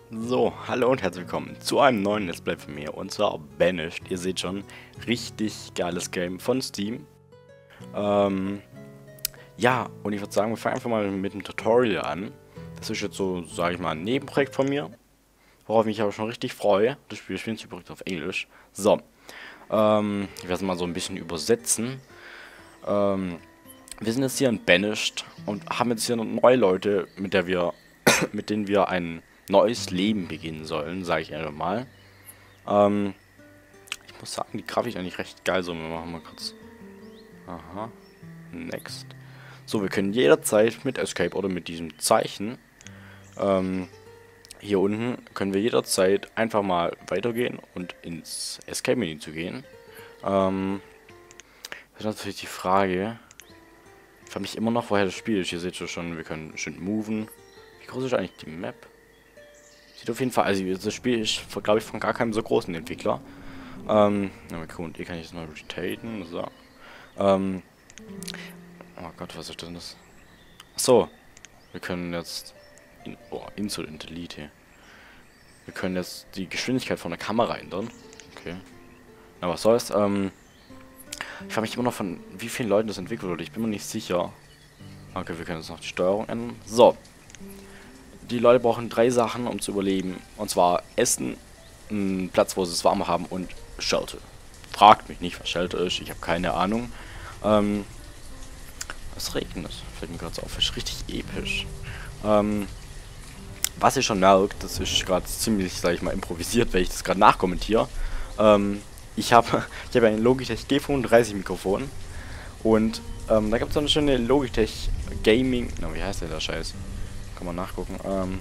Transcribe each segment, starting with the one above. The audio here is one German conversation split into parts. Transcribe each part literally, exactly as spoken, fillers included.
So, hallo und herzlich willkommen zu einem neuen Let's Play von mir, und zwar Banished. Ihr seht schon, richtig geiles Game von Steam. Ähm, ja, und ich würde sagen, wir fangen einfach mal mit dem Tutorial an. Das ist jetzt so, sage ich mal, ein Nebenprojekt von mir, worauf ich mich aber schon richtig freue. Das Spiel spielt übrigens auf Englisch. So, ähm, ich werde es mal so ein bisschen übersetzen. Ähm, wir sind jetzt hier in Banished und haben jetzt hier noch neue Leute, mit der wir, mit denen wir ein neues Leben beginnen sollen, sage ich einfach mal. Ähm, ich muss sagen, die Grafik ist eigentlich recht geil. So, wir machen mal kurz. Aha. Next. So, wir können jederzeit mit Escape oder mit diesem Zeichen, ähm, hier unten, können wir jederzeit einfach mal weitergehen und ins Escape-Menü zu gehen. Ähm, das ist natürlich die Frage. Ich frage mich immer noch, woher das Spiel ist. Hier seht ihr schon, wir können schön moven. Wie groß ist eigentlich die Map? Sieht auf jeden Fall, also das Spiel ist, glaube ich, von gar keinem so großen Entwickler. Ähm, na cool, und hier kann ich jetzt mal rotaten, so. Ähm, oh Gott, was ist denn das? Achso, wir können jetzt, in, oh, Insult Intelligence. Wir können jetzt die Geschwindigkeit von der Kamera ändern. Okay. Na, was soll's, ähm, ich frage mich immer noch, von wie vielen Leuten das entwickelt wurde, ich bin mir nicht sicher. Okay, wir können jetzt noch die Steuerung ändern. So. Die Leute brauchen drei Sachen, um zu überleben. Und zwar Essen, einen Platz, wo sie es warm haben, und Shelter. Fragt mich nicht, was Shelter ist. Ich habe keine Ahnung. Ähm, es regnet. Fällt mir gerade so auf. Ist richtig episch. Ähm, was ihr schon merkt, das ist gerade ziemlich, sag ich mal, improvisiert, weil ich das gerade nachkommentiere. Ähm, ich habe ich hab ein Logitech G fünfunddreißig Mikrofon. Und ähm, da gibt es so eine schöne Logitech Gaming. Na, wie heißt der der Scheiß? Kann man nachgucken. Ähm,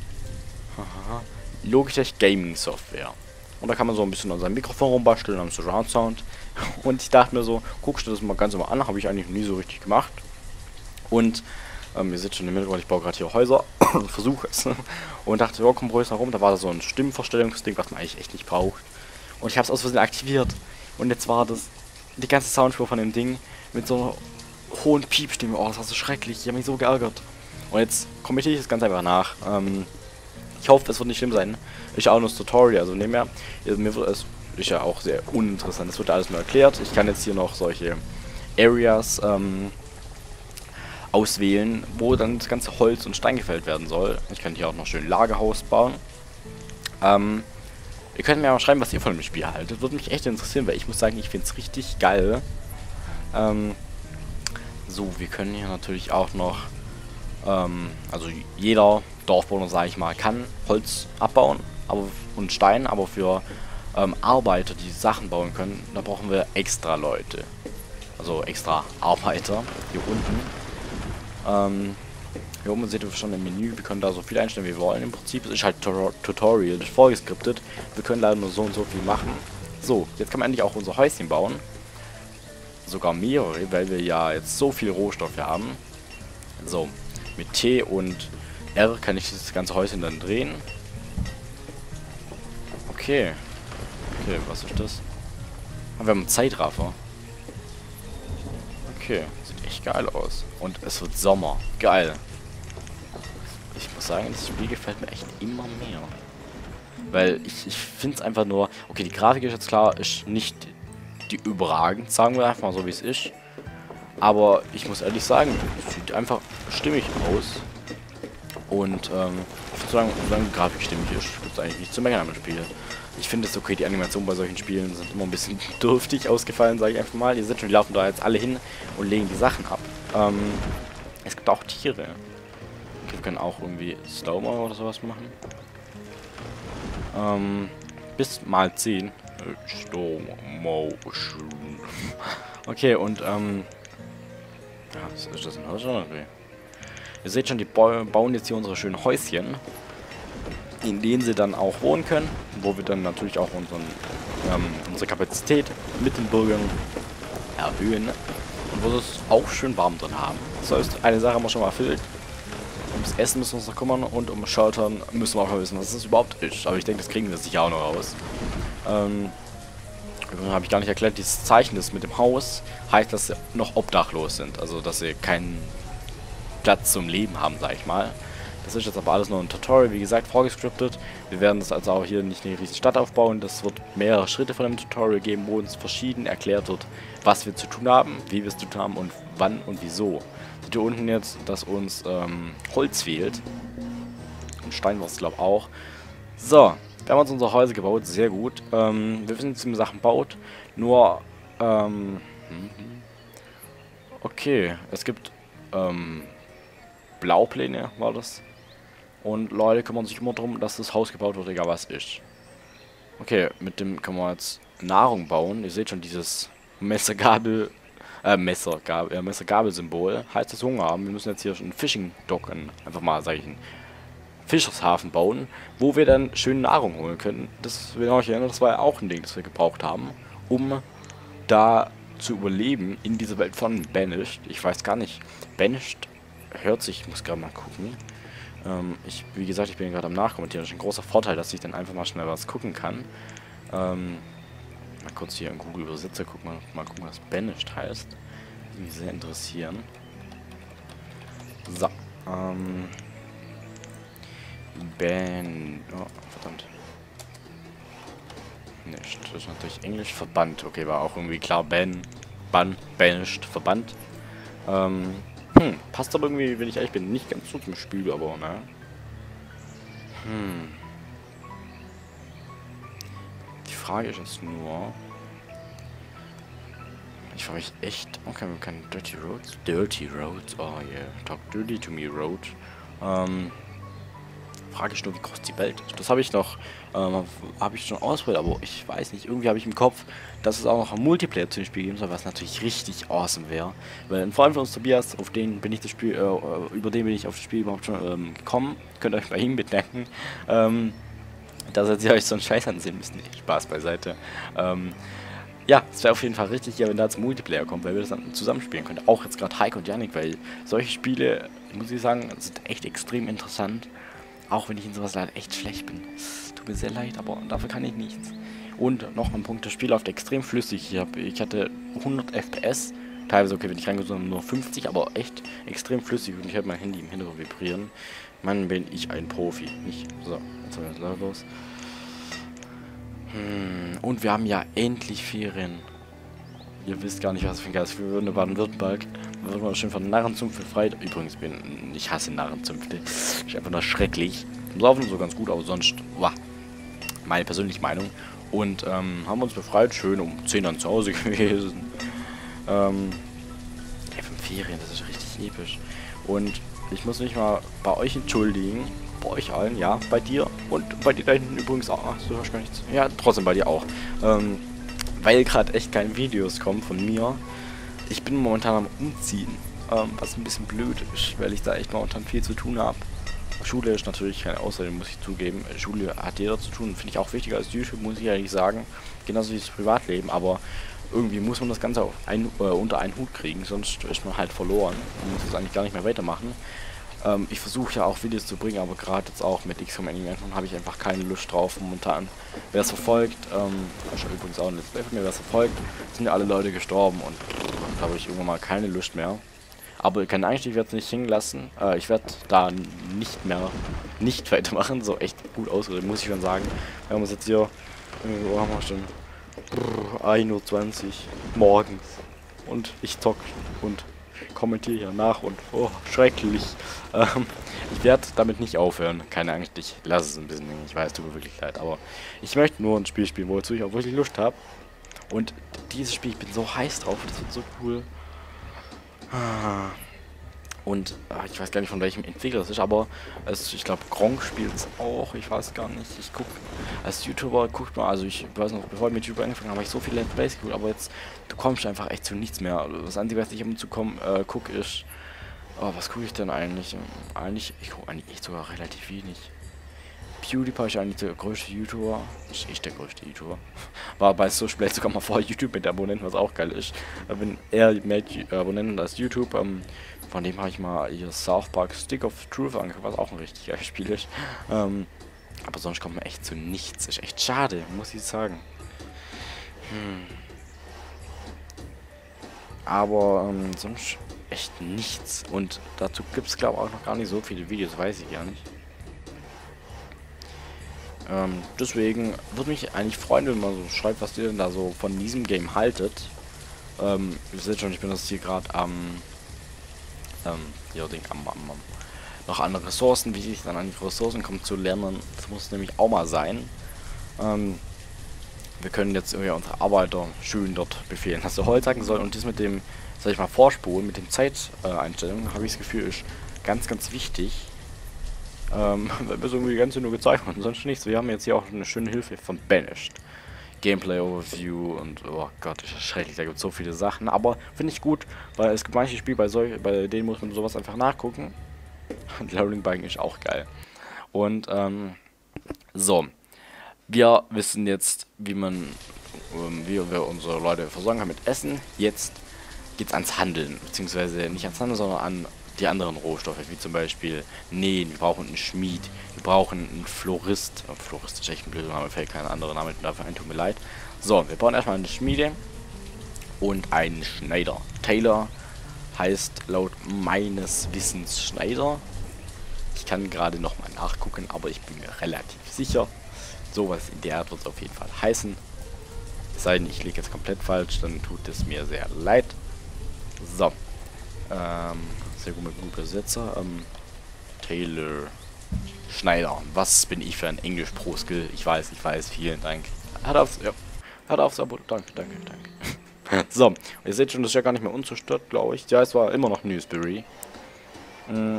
Logitech Gaming Software. Und da kann man so ein bisschen an seinem Mikrofon rumbasteln, am Surround Sound. Und ich dachte mir so, guckst du das mal ganz mal an, habe ich eigentlich nie so richtig gemacht. Und ähm, ihr seht schon im Hintergrund, ich baue gerade hier Häuser und versuche es. Und dachte, ja, komm ruhig nach rum. Da war da so ein Stimmenverstellungsding, was man eigentlich echt nicht braucht. Und ich habe es aus Versehen aktiviert. Und jetzt war das die ganze Soundspur von dem Ding mit so einer hohen Piepstimme. Oh, das war so schrecklich. Ich habe mich so geärgert. Und jetzt kommentiere ich das ganz einfach nach. Ähm, ich hoffe, es wird nicht schlimm sein. Ist ja auch nur das Tutorial, also nebenher. Mir wird es ist ja auch sehr uninteressant. Es wird alles nur erklärt. Ich kann jetzt hier noch solche Areas ähm, auswählen, wo dann das ganze Holz und Stein gefällt werden soll. Ich kann hier auch noch schön ein Lagerhaus bauen. Ähm, ihr könnt mir mal schreiben, was ihr von dem Spiel haltet. Würde mich echt interessieren, weil ich muss sagen, ich finde es richtig geil. Ähm, so, wir können hier natürlich auch noch Ähm, also jeder Dorfbewohner, sage ich mal, kann Holz abbauen aber, und Stein, aber für ähm, Arbeiter, die Sachen bauen können, da brauchen wir extra Leute. Also extra Arbeiter. Hier unten. Ähm, hier oben seht ihr schon im Menü, wir können da so viel einstellen, wie wir wollen. Im Prinzip ist halt Tutorial, das ist vorgeskriptet. Wir können leider nur so und so viel machen. So, jetzt kann man endlich auch unser Häuschen bauen. Sogar mehrere, weil wir ja jetzt so viel Rohstoffe haben. So. Mit T und R kann ich das ganze Häuschen dann drehen. Okay. Okay, was ist das? Ah, wir haben einen Zeitraffer. Okay, sieht echt geil aus. Und es wird Sommer. Geil. Ich muss sagen, das Spiel gefällt mir echt immer mehr. Weil ich, ich finde es einfach nur... Okay, die Grafik ist jetzt klar, ist nicht die überragend, sagen wir einfach mal so, wie es ist. Aber ich muss ehrlich sagen, es sieht einfach stimmig aus. Und ähm, solange, solange die Grafik stimmig ist, gibt es eigentlich nichts zu meckern am Spiel. Ich finde es okay, die Animationen bei solchen Spielen sind immer ein bisschen dürftig ausgefallen, sage ich einfach mal. Ihr seht schon, die laufen da jetzt alle hin und legen die Sachen ab. Ähm, es gibt auch Tiere. Okay, wir können auch irgendwie Slow-Mo oder sowas machen. Ähm, bis mal zehn. Slow-Motion. Okay, und ähm... ja, ist das ein Haus oder okay? Ihr seht schon, die bauen jetzt hier unsere schönen Häuschen, in denen sie dann auch wohnen können, wo wir dann natürlich auch unseren, ähm, unsere Kapazität mit den Bürgern erhöhen und wo sie es auch schön warm drin haben. Das heißt, eine Sache haben wir schon mal erfüllt. Ums Essen müssen wir uns noch kümmern und um Sheltern müssen wir auch mal wissen, was das überhaupt ist. Aber ich denke, das kriegen wir sicher auch noch raus. Ähm, habe ich gar nicht erklärt, dieses Zeichen, das mit dem Haus, heißt, dass sie noch obdachlos sind. Also, dass sie keinen Platz zum Leben haben, sag ich mal. Das ist jetzt aber alles nur ein Tutorial, wie gesagt, vorgescriptet. Wir werden das also auch hier nicht eine riesige Stadt aufbauen. Das wird mehrere Schritte von dem Tutorial geben, wo uns verschieden erklärt wird, was wir zu tun haben, wie wir es zu tun haben und wann und wieso. Seht ihr unten jetzt, dass uns ähm, Holz fehlt. Und Stein war es, glaube ich, auch. So, wir haben uns unsere Häuser gebaut, sehr gut. Ähm, wir wissen jetzt, wie man Sachen baut. Nur, ähm, okay, es gibt, ähm, Blaupläne, war das. Und Leute kümmern sich immer darum, dass das Haus gebaut wird, egal was ist. Okay, mit dem können wir jetzt Nahrung bauen. Ihr seht schon dieses Messergabel, äh, Messergabel, äh, Messergabel-Symbol. Heißt das Hunger haben. Wir müssen jetzt hier schon einen Fishing-Dock, einfach mal, sag ich, einen Fischershafen bauen, wo wir dann schön Nahrung holen können. Das, wenn ihr euch erinnert, das war ja auch ein Ding, das wir gebraucht haben, um da zu überleben in dieser Welt von Banished. Ich weiß gar nicht, Banished hört sich, ich muss gerade mal gucken. Ähm, ich, wie gesagt, ich bin gerade am Nachkommentieren. Das ist ein großer Vorteil, dass ich dann einfach mal schnell was gucken kann. Ähm, mal kurz hier in Google Übersetzer gucken, mal, mal gucken, was Banished heißt. Würde mich sehr interessieren. So, ähm... Ben... Oh, verdammt. Nicht. Das ist natürlich Englisch. Verbannt. Okay, war auch irgendwie klar. Ben... Ban... Banished. Verbannt. Ähm... Hm. Passt aber irgendwie, wenn ich ehrlich bin, nicht ganz so zum Spiel, aber, ne? Hm. Die Frage ist jetzt nur... Ich frage mich echt... Okay, wir können Dirty Roads... Dirty Roads. Oh yeah. Talk dirty to me, Road. Ähm... Frage ich nur, wie groß die Welt ist. Das habe ich noch, ähm, habe ich schon ausprobiert, aber ich weiß nicht, irgendwie habe ich im Kopf, dass es auch noch ein Multiplayer zu dem Spiel geben soll, was natürlich richtig awesome wäre. Weil ein Freund von uns, Tobias, auf den bin ich das Spiel, äh, über den bin ich auf das Spiel überhaupt schon ähm, gekommen. Könnt ihr euch bei ihm bedenken. Ähm, dass ihr euch so einen Scheiß ansehen müsst. Nee, Spaß beiseite. Ähm, ja, es wäre auf jeden Fall richtig, ja, wenn da zum Multiplayer kommt, weil wir das dann zusammenspielen können. Auch jetzt gerade Heiko und Yannick, weil solche Spiele, muss ich sagen, sind echt extrem interessant. Auch wenn ich in sowas leider echt schlecht bin. Es tut mir sehr leid, aber dafür kann ich nichts. Und noch ein Punkt, das Spiel läuft extrem flüssig. Ich, hab, ich hatte hundert F P S. Teilweise, okay, wenn ich reingezogen habe, nur fünfzig, aber echt extrem flüssig. Und ich habe mein Handy im Hintergrund vibrieren. Mann, bin ich ein Profi. Nicht so, jetzt haben wir das los. Hm, und wir haben ja endlich Ferien. Ihr wisst gar nicht, was für ein Geist. Wir würden in Baden-Württemberg. Da wird man schön von Narrenzunft befreit. Übrigens, bin, ich hasse Narrenzunfte. Ist einfach nur schrecklich. Laufen so ganz gut, aber sonst, wow. Meine persönliche Meinung. Und ähm, haben uns befreit. Schön um zehn dann zu Hause gewesen. Ähm, ja, für Ferien, das ist richtig episch. Und ich muss mich mal bei euch entschuldigen. Bei euch allen, ja. Bei dir. Und bei dir da hinten übrigens auch. Ach, du hörst gar nichts. Ja, trotzdem bei dir auch. Ähm, weil gerade echt keine Videos kommen von mir. Ich bin momentan am Umziehen, ähm, was ein bisschen blöd ist, weil ich da echt momentan viel zu tun habe. Schule ist natürlich keine Ausrede, muss ich zugeben. Schule hat jeder zu tun, finde ich auch wichtiger als YouTube, muss ich ehrlich sagen. Genauso wie das Privatleben, aber irgendwie muss man das Ganze auf ein, äh, unter einen Hut kriegen, sonst ist man halt verloren und muss es eigentlich gar nicht mehr weitermachen. Ähm, ich versuche ja auch Videos zu bringen, aber gerade jetzt auch mit X COM Animation habe ich einfach keine Lust drauf momentan. Wer es verfolgt, ähm, ich habe übrigens auch ein Let's Play von mir, wer es verfolgt, sind ja alle Leute gestorben und da habe ich irgendwann mal keine Lust mehr. Aber kein Einstieg, ich werde es nicht hängen lassen. Äh, ich werde da nicht mehr nicht weitermachen, so echt gut ausgerüstet, muss ich schon sagen. Wir haben uns jetzt hier, äh, wo haben wir schon, ein Uhr zwanzig morgens und ich zock und kommentiere hier nach und oh, schrecklich. Ähm, ich werde damit nicht aufhören. Keine Angst, ich lasse es ein bisschen. Ich weiß, tut mir wirklich leid. Aber ich möchte nur ein Spiel spielen, wozu ich auch wirklich Lust habe. Und dieses Spiel, ich bin so heiß drauf. Das wird so cool. Und ah, ich weiß gar nicht, von welchem Entwickler das ist, aber es, ich glaube, Gronkh spielt es auch. Ich weiß gar nicht. Ich gucke als YouTuber, guckt mal, also ich weiß noch, bevor ich mit YouTube angefangen habe, habe ich so viele Let's Plays geguckt, aber jetzt, du kommst einfach echt zu nichts mehr. Das Einzige, was ich immer zu kommen, äh, gucke, ist, oh, was gucke ich denn eigentlich? Eigentlich, ich gucke eigentlich echt sogar relativ wenig. PewDiePie ist eigentlich der größte YouTuber. Ist echt der größte YouTuber. War bei so vielleicht sogar mal vor YouTube mit Abonnenten, was auch geil ist. Wenn er mehr Abonnenten als YouTube, ähm, von dem habe ich mal hier South Park Stick of Truth angeguckt, was auch ein richtig geiles Spiel ist. Ähm, aber sonst kommt man echt zu nichts. Ist echt schade, muss ich sagen. Hm. Aber ähm, sonst echt nichts. Und dazu gibt es, glaube ich, auch noch gar nicht so viele Videos, weiß ich ja nicht. Ähm, deswegen würde mich eigentlich freuen, wenn man so schreibt, was ihr denn da so von diesem Game haltet. Ähm, ihr seht schon, ich bin das hier gerade am, ähm, ja, Ding, am, am, am, noch an Ressourcen, wie ich dann an die Ressourcen komme zu lernen. Das muss nämlich auch mal sein. Ähm, wir können jetzt irgendwie unsere Arbeiter schön dort befehlen, dass sie Holz hacken sollen. Und das mit dem, sag ich mal, Vorspulen, mit den Zeiteinstellungen, äh, habe ich das Gefühl, ist ganz, ganz wichtig. Ähm, weil wir so irgendwie die ganze nur gezeigt haben, sonst nichts. Wir haben jetzt hier auch eine schöne Hilfe von Banished. Gameplay Overview und oh Gott, ist das schrecklich, da gibt es so viele Sachen. Aber finde ich gut, weil es gibt manche Spiele, bei, solch, bei denen muss man sowas einfach nachgucken. Und Loading Balken ist auch geil. Und ähm, so. Wir wissen jetzt, wie man, ähm, wie wir unsere Leute versorgen können mit Essen. Jetzt geht's ans Handeln, beziehungsweise nicht ans Handeln, sondern an die anderen Rohstoffe, wie zum Beispiel Nähen. Wir brauchen einen Schmied, wir brauchen einen Florist. Oh, Florist ist echt ein blöder Name, fällt kein anderer Name dafür ein, tut mir leid. So, wir brauchen erstmal eine Schmiede und einen Schneider. Taylor heißt laut meines Wissens Schneider. Ich kann gerade nochmal nachgucken, aber ich bin mir relativ sicher. Sowas in der Art wird es auf jeden Fall heißen. Es sei denn, ich liege jetzt komplett falsch, dann tut es mir sehr leid. So. Ähm, sehr gut mit guter Übersetzer. Ähm, Taylor Schneider. Was bin ich für ein Englisch Pro Skill? Ich weiß, ich weiß, vielen Dank. Hat aufs, ja. Hat aufs Abo. Danke, danke, danke. So, und ihr seht schon, das ist ja gar nicht mehr unzerstört, glaube ich. Ja, es war immer noch Newsbury. Mhm.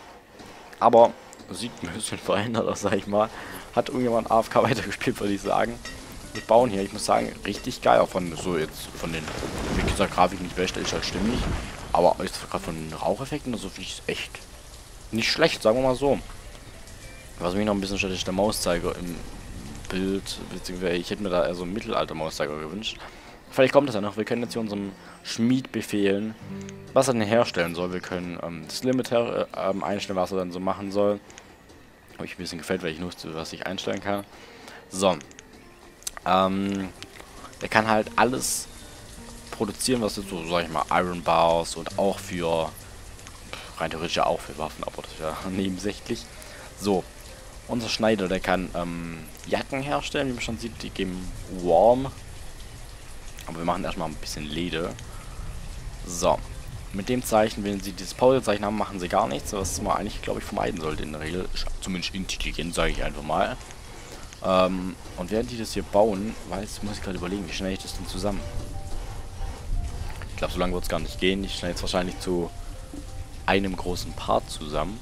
Aber sieht ein bisschen verändert aus, sag ich mal. Hat irgendjemand A F K weitergespielt, würde ich sagen. Wir bauen hier, ich muss sagen, richtig geil. Auch von so jetzt von den, wie gesagt, Grafik nicht beste, ist halt stimmig. Aber jetzt gerade von den Raucheffekten, also finde ich es echt nicht schlecht, sagen wir mal so. Was mich noch ein bisschen stört, ist der Mauszeiger im Bild, beziehungsweise ich hätte mir da eher so einen Mittelalter-Mauszeiger gewünscht. Vielleicht kommt das ja noch. Wir können jetzt hier unserem Schmied befehlen, was er denn herstellen soll. Wir können ähm, das Limit her äh, ähm, einstellen, was er dann so machen soll. Habe ich ein bisschen gefällt, weil ich wusste, was ich einstellen kann. So. Ähm, der kann halt alles produzieren, was jetzt so, sag ich mal, Iron Bars und auch für, rein theoretisch ja auch für Waffen, aber das ist ja nebensächlich. So. Unser Schneider, der kann ähm, Jacken herstellen, wie man schon sieht, die geben Warm. Aber wir machen erstmal ein bisschen Leder. So. Mit dem Zeichen, wenn sie dieses Pause-Zeichen haben, machen sie gar nichts, was man eigentlich, glaube ich, vermeiden sollte in der Regel. Ist zumindest intelligent, sage ich einfach mal. Ähm, und während die das hier bauen, weiß, muss ich gerade überlegen, wie schnell ich das denn zusammen. Ich glaube, so lange wird es gar nicht gehen. Ich schneide jetzt wahrscheinlich zu einem großen Part zusammen.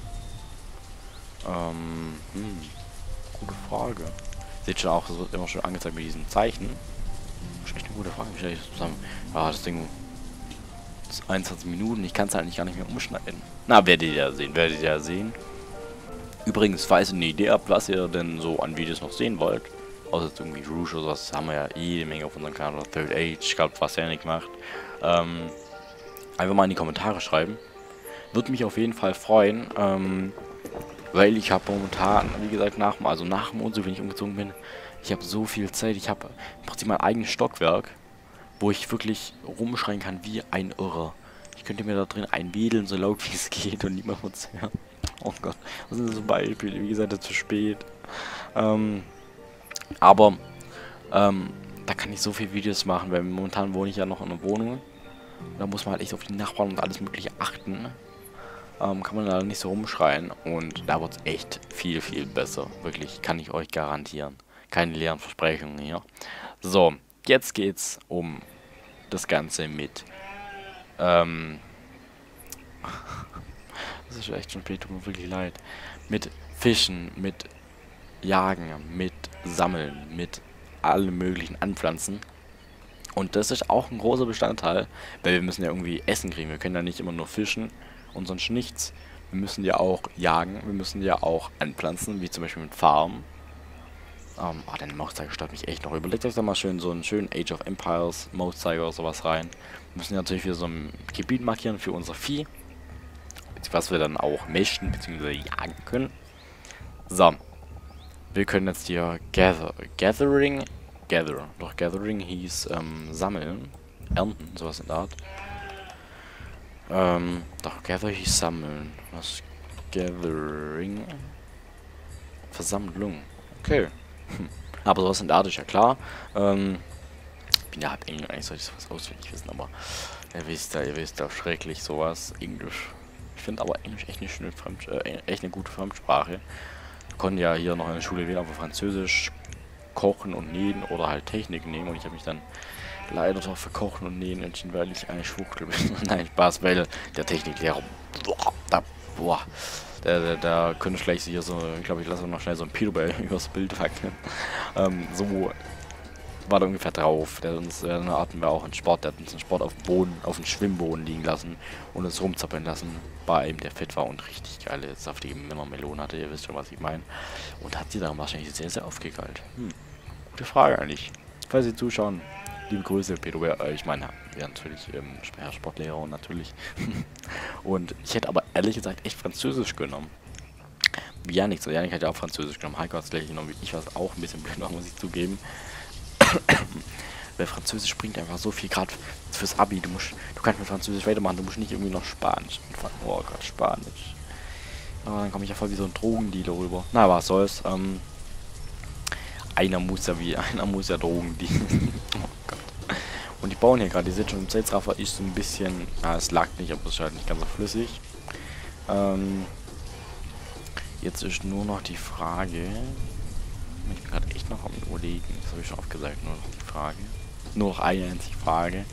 Ähm, hm, gute Frage. Seht schon auch, es wird immer schon angezeigt mit diesen Zeichen. Das ist echt eine gute Frage, wie stelle ich das zusammen? Ja, das Ding ist einundzwanzig Minuten, ich kann es eigentlich gar nicht mehr umschneiden. Na, werdet ihr ja sehen, werdet ihr ja sehen. Übrigens, falls ihr eine Idee habt, was ihr denn so an Videos noch sehen wollt, außer jetzt irgendwie Rouge oder sowas, haben wir ja jede Menge auf unserem Kanal, oder Third Age, ich glaube, was er nicht macht. Ähm, einfach mal in die Kommentare schreiben. Würde mich auf jeden Fall freuen, ähm, weil ich habe momentan, wie gesagt, nach, also nach dem Monat, wenn ich umgezogen bin, ich habe so viel Zeit, ich habe im Prinzip mein eigenes Stockwerk, wo ich wirklich rumschreien kann wie ein Irrer. Ich könnte mir da drin einwedeln, so laut wie es geht und niemand wird es hören. Oh Gott, was sind so Beispiele? Wie gesagt, zu spät. Ähm, aber, ähm, da kann ich so viele Videos machen, weil momentan wohne ich ja noch in einer Wohnung. Da muss man halt echt auf die Nachbarn und alles mögliche achten. Ähm, kann man da nicht so rumschreien. Und da wird es echt viel, viel besser. Wirklich, kann ich euch garantieren. Keine leeren Versprechungen hier. So, jetzt geht's um das Ganze mit, ähm, das ist echt schon spät, tut mir wirklich leid. Mit Fischen, mit Jagen, mit Sammeln, mit allem möglichen Anpflanzen. Und das ist auch ein großer Bestandteil, weil wir müssen ja irgendwie Essen kriegen. Wir können ja nicht immer nur fischen und sonst nichts. Wir müssen ja auch jagen, wir müssen ja auch anpflanzen, wie zum Beispiel mit Farmen. Ähm, oh, den Mauszeiger stört mich echt noch. Überlegt euch da mal schön so einen schönen Age of Empires Mauszeiger oder sowas rein. Wir müssen ja natürlich wieder so ein Gebiet markieren für unser Vieh. Was wir dann auch mächten bzw. jagen können. So. Wir können jetzt hier gather, Gathering, Gather, doch Gathering hieß ähm, sammeln, ernten, sowas in der Art. Ähm, doch, Gathering sammeln. Was? Gathering? Versammlung. Okay. Hm. Aber sowas in der Art ist ja klar. Ähm, ich bin ja halb Englisch, eigentlich sollte ich sowas auswendig wissen, aber ihr wisst ja, ihr wisst ja, schrecklich sowas. Englisch. Ich finde aber Englisch echt eine schöne Fremd äh, echt eine gute Fremdsprache. Wir konnten ja hier noch in der Schule wählen, aber Französisch kochen und nähen oder halt Technik nehmen und ich habe mich dann leider doch für Kochen und Nähen entschieden, weil ich eine Schwuchtel bin. Nein, Spaß, weil der Techniklehrer, boah, da, boah, der, der, der könnte gleich hier so, ich glaube, ich lasse noch schnell so ein Pedo-Bell übers Bild wackeln. Ähm, so war der ungefähr drauf. Der hat uns, äh, hatten wir auch einen Sport, der hat uns einen Sport auf dem Boden, auf dem Schwimmboden liegen lassen und uns rumzappeln lassen. Bei einem, der fit war und richtig geile, saftige Männermelonen hatte, ihr wisst schon, was ich meine. Und hat die dann wahrscheinlich sehr, sehr aufgegeilt. Hm, gute Frage eigentlich. Falls Sie zuschauen, liebe Grüße, Pedro, äh, ich meine, ja, natürlich, ähm, Herr Sportlehrer und natürlich. Und ich hätte aber ehrlich gesagt echt Französisch genommen. Wie Janik, so Janik hat ja auch Französisch genommen, Heiko hat es gleich genommen, wie ich, was auch ein bisschen blöd war, muss ich zugeben. Weil Französisch bringt einfach so viel, gerade fürs Abi. Du musst, du kannst mit Französisch weitermachen, du musst nicht irgendwie noch Spanisch anfangen. Oh Gott, Spanisch. Aber dann komme ich ja voll wie so ein Drogendealer rüber. Na, was soll's. Ähm, einer muss ja wie, einer muss ja Drogen dienen. Oh Gott. Und die bauen hier gerade, die sind schon im Zeitraffer, ist so ein bisschen, na, es lag nicht, aber es ist halt nicht ganz so flüssig. Ähm, jetzt ist nur noch die Frage, ich bin gerade echt noch am Überlegen, das habe ich schon oft gesagt, nur noch die Frage. Nur noch eine einzige Frage.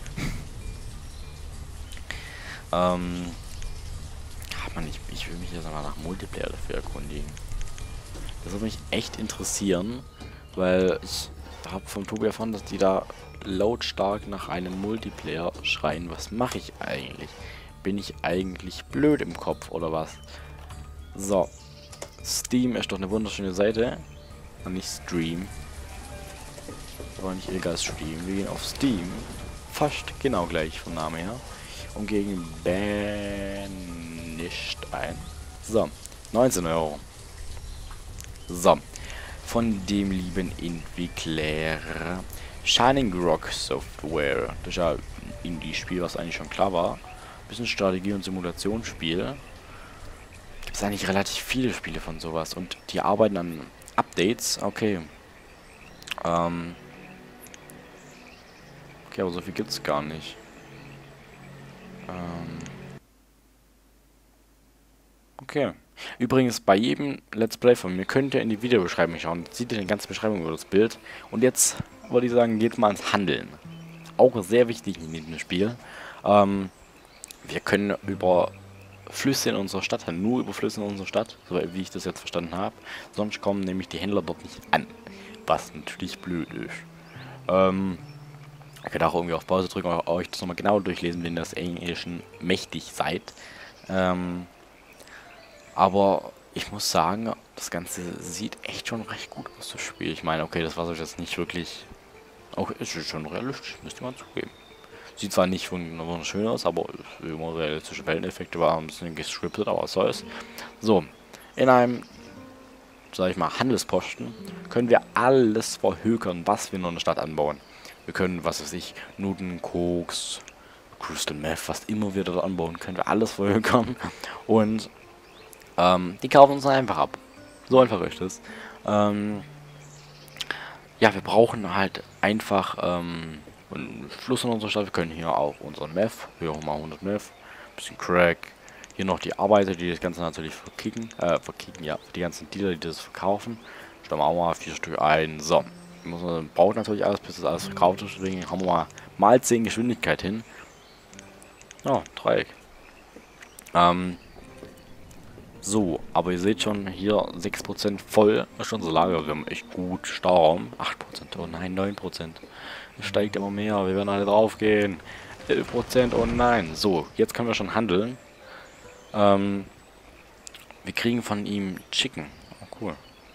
ähm, ach man, ich, ich will mich jetzt mal nach Multiplayer dafür erkundigen. Das würde mich echt interessieren, weil ich habe vom Tobi erfahren, dass die da lautstark nach einem Multiplayer schreien. Was mache ich eigentlich? Bin ich eigentlich blöd im Kopf oder was? So. Steam ist doch eine wunderschöne Seite. Und nicht Stream. Aber nicht illegal Stream. Wir gehen auf Steam. Fast genau gleich vom Namen her. Und gegen Banished ein. So. neunzehn Euro. So. Von dem lieben Entwickler Shining Rock Software. Das ist ja ein Indie-Spiel, was eigentlich schon klar war. Bisschen Strategie- und Simulationsspiel. Gibt es eigentlich relativ viele Spiele von sowas. Und die arbeiten an Updates. Okay. Ähm. Okay, aber so viel gibt es gar nicht. Ähm. Okay. Übrigens, bei jedem Let's Play von mir könnt ihr in die Videobeschreibung schauen. Seht ihr die ganze Beschreibung über das Bild. Und jetzt würde ich sagen, geht mal ins Handeln. Auch sehr wichtig in diesem Spiel. Ähm, wir können über Flüsse in unserer Stadt, nur über Flüsse in unserer Stadt, so wie ich das jetzt verstanden habe. Sonst kommen nämlich die Händler dort nicht an. Was natürlich blöd ist. Ähm, ihr könnt auch irgendwie auf Pause drücken und euch das nochmal genau durchlesen, wenn ihr das Englischen mächtig seid. Ähm, aber ich muss sagen, das Ganze sieht echt schon recht gut aus, das Spiel. Ich meine, okay, das war jetzt nicht wirklich... Auch ist es schon realistisch, müsste man zugeben. Sieht zwar nicht wunderschön aus, aber immer realistische Welleneffekte waren ein bisschen gescriptet, aber was soll's. So, in einem, sag ich mal, Handelsposten können wir alles verhökern, was wir noch in der Stadt anbauen. Wir können, was weiß ich, Nuden, Koks, Crystal Meth, was immer wir dort anbauen, können wir alles verhökern. Und ähm, die kaufen uns dann einfach ab. So einfach ist es. Ähm, ja, wir brauchen halt einfach ähm, einen Fluss in unserer Stadt. Wir können hier auch unseren Meth, hier auch mal hundert Meth, bisschen Crack. Hier noch die Arbeiter, die das Ganze natürlich verkicken, äh, verkicken, ja, die ganzen Dealer, die das verkaufen. Stellen wir auch mal vier Stück ein. So, muss man braucht natürlich alles, bis das alles verkauft ist. Deswegen haben wir mal mal zehn Geschwindigkeit hin. Oh, Dreieck. Ähm, So, aber ihr seht schon, hier sechs Prozent voll ist unser Lager. Wir haben echt gut Stauraum. acht Prozent, oh nein, neun Prozent. Es steigt immer mehr, wir werden alle drauf gehen. elf Prozent, oh nein. So, jetzt können wir schon handeln. Ähm, wir kriegen von ihm Chicken. Oh, cool.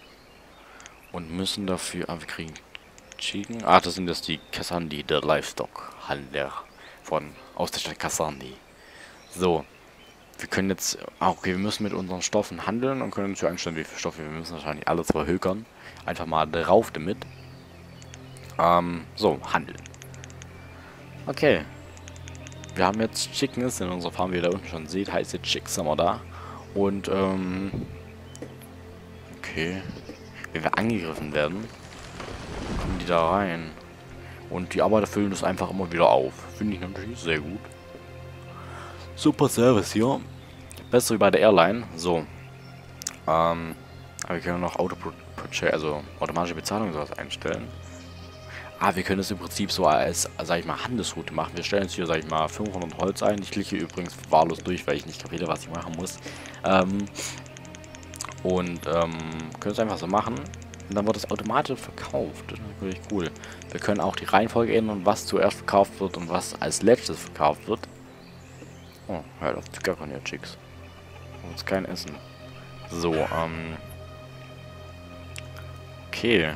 Und müssen dafür, ah, wir kriegen Chicken. Ah, das sind jetzt die Kassandi, der Livestock-Handler von, aus der Stadt Kassandi. So. Wir können jetzt, ah, okay, wir müssen mit unseren Stoffen handeln und können uns hier einstellen, wie viele Stoffe wir müssen. Wahrscheinlich alles verhökern. Einfach mal drauf damit. Ähm, so, handeln. Okay. wir haben jetzt Chickens in unserer Farm, wie ihr da unten schon seht, heißt jetzt Chicks haben wir da. Und, ähm... okay. Wenn wir angegriffen werden, kommen die da rein. Und die Arbeiter füllen das einfach immer wieder auf. Finde ich natürlich sehr gut. Super Service hier. Besser wie bei der Airline. So. Ähm... Aber wir können noch Auto also automatische Bezahlung und sowas einstellen. Ah, wir können es im Prinzip so als, sag ich mal, Handelsroute machen. Wir stellen jetzt hier, sag ich mal, fünfhundert Holz ein. Ich klicke übrigens wahllos durch, weil ich nicht kapiere, was ich machen muss. Ähm, und ähm, können es einfach so machen. Und dann wird es automatisch verkauft. Das ist natürlich cool. Wir können auch die Reihenfolge ändern, was zuerst verkauft wird und was als letztes verkauft wird. Oh, ja, das ist gar keine Chicks. Und jetzt kein Essen. So, ähm... okay.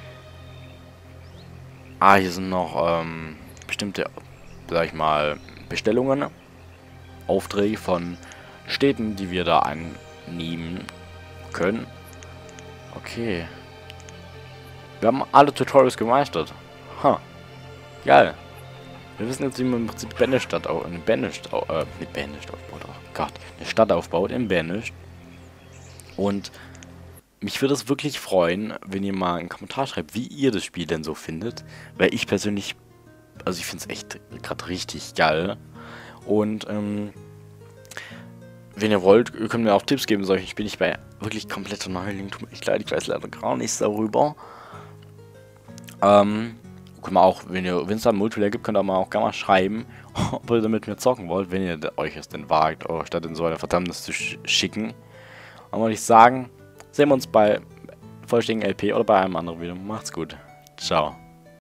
Ah, hier sind noch ähm, bestimmte, sag ich mal, Bestellungen, Aufträge von Städten, die wir da annehmen können. Okay. Wir haben alle Tutorials gemeistert. Ha. Geil. Wir wissen jetzt, wie man im Prinzip Banished aufbaut. Eine Banished, äh, nicht Banished aufbaut, oh Gott. Eine Stadt aufbaut in Banished. Und mich würde es wirklich freuen, wenn ihr mal einen Kommentar schreibt, wie ihr das Spiel denn so findet. Weil ich persönlich, also ich finde es echt gerade richtig geil. Und ähm, wenn ihr wollt, ihr könnt mir auch Tipps geben. Solchen Spielen. Ich bin wirklich komplett Neuling. Tut mir echt leid, ich weiß leider gar nichts darüber. Ähm, können wir auch, wenn ihr, wenn es da einen Multiplayer gibt, könnt ihr mal auch gerne mal schreiben, ob ihr damit mir zocken wollt, wenn ihr euch es denn wagt, eure Stadt in so eine Verdammnis zu sch schicken. Und würde ich sagen, sehen wir uns bei vollständigen L P oder bei einem anderen Video. Macht's gut. Ciao.